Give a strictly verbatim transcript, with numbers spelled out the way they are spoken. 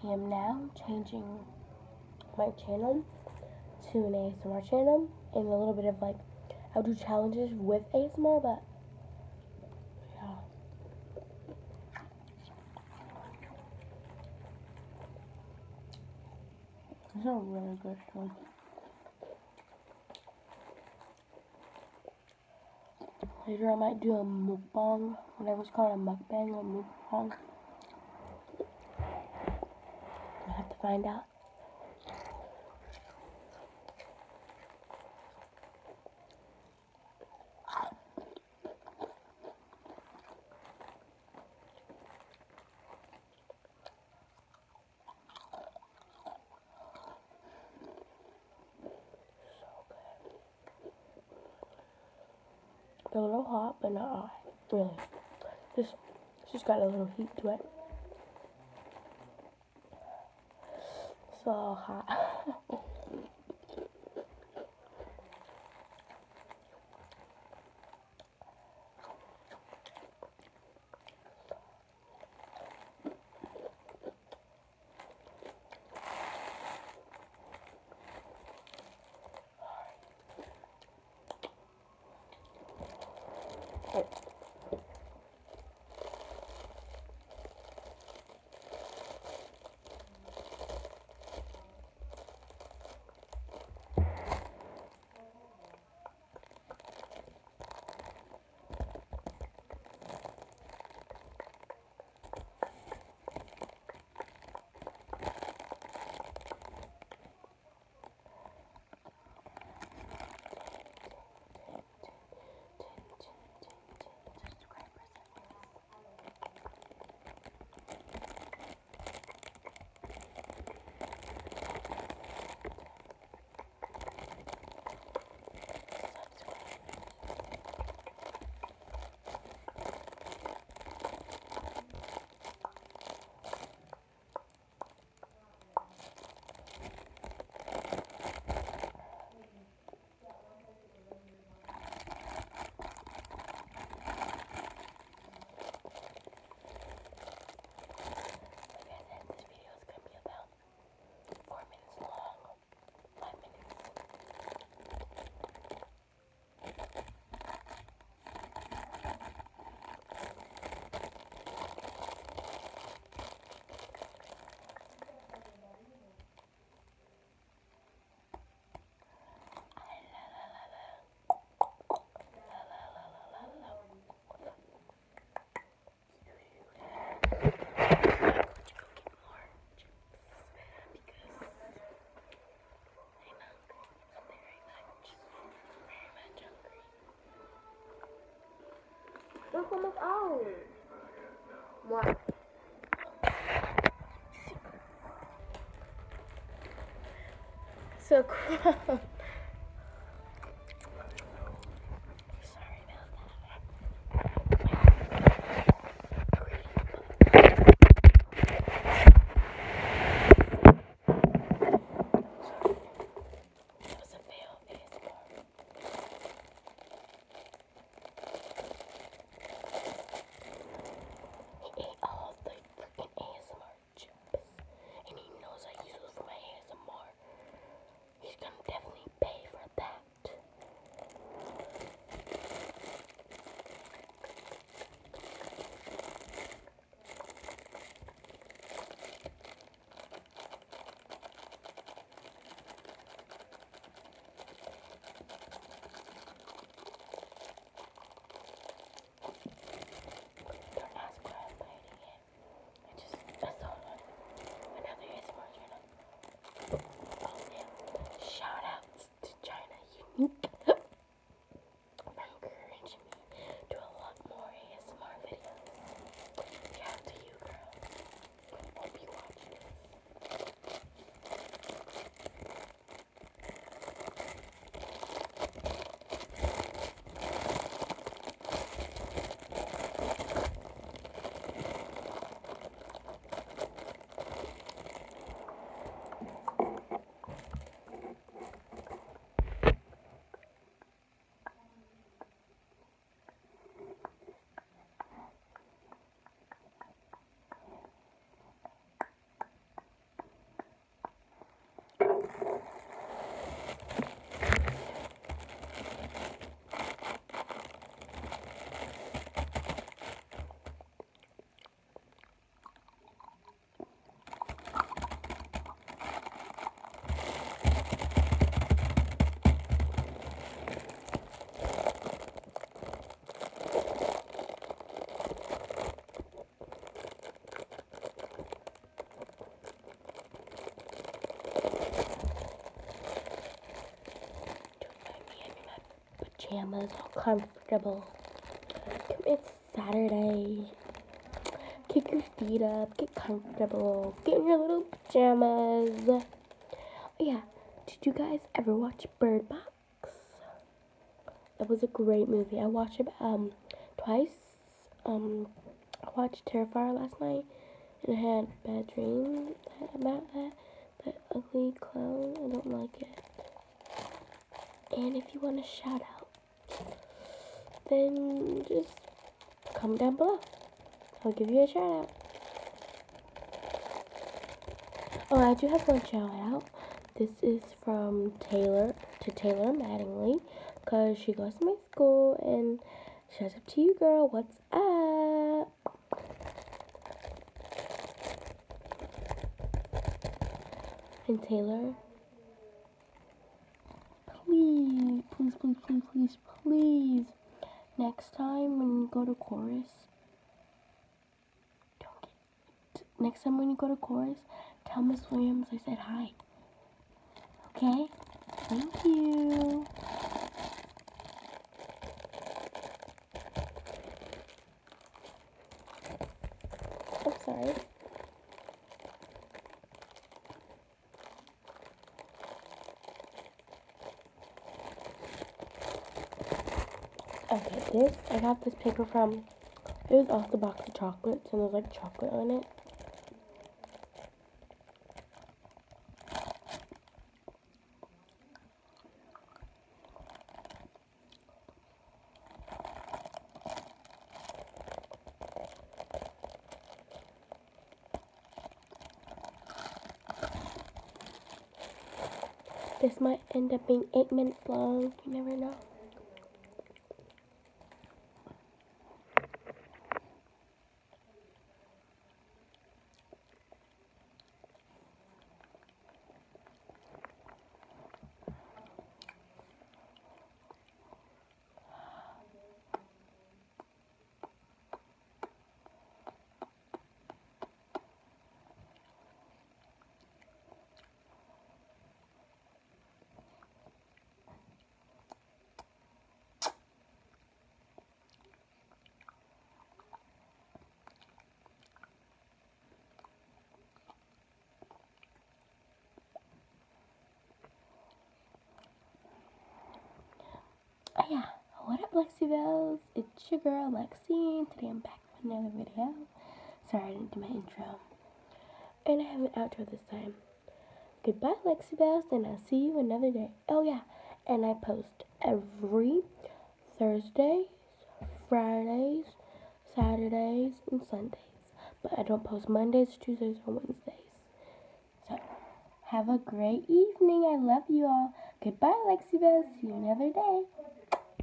I am now changing my channel to an A S M R channel and a little bit of like, I'll do challenges with A S M R, but yeah. These are really good too. Later I might do a mukbang, whatever it's called, a mukbang or mukbang. I'll have to find out. They're a little hot, but not hot, really. Just, just got a little heat to it. So hot. Look on my phone. What? So cool. He's gonna definitely pajamas, all comfortable. It's Saturday. Kick your feet up, get comfortable, get in your little pajamas. Oh yeah, did you guys ever watch Bird Box? That was a great movie. I watched it um twice. Um, I watched Terrifier last night, and I had bad dreams about that. That ugly clown. I don't like it. And if you want a shout out, then just comment down below. I'll give you a shout out. Oh, I do have one shout out. This is from Taylor to Taylor Mattingly, because she goes to my school, and shout out to you, girl. What's up? And Taylor, please, please, please, please, please, please, next time when you go to chorus, don't get, next time when you go to chorus, tell Miss Williams I said hi. Okay? Thank you. I'm sorry. Okay, this, I got this paper from, it was off the box of chocolates, and there's like chocolate on it. This might end up being eight minutes long, you never know. Oh yeah, what up Lexi Bells? It's your girl Lexi, and today I'm back with another video. Sorry I didn't do my intro. And I have an outro this time. Goodbye Lexi Bells, and I'll see you another day. Oh yeah, and I post every Thursdays, Fridays, Saturdays, and Sundays. But I don't post Mondays, Tuesdays, or Wednesdays. So, have a great evening. I love you all. Goodbye Lexi Bells. See you another day.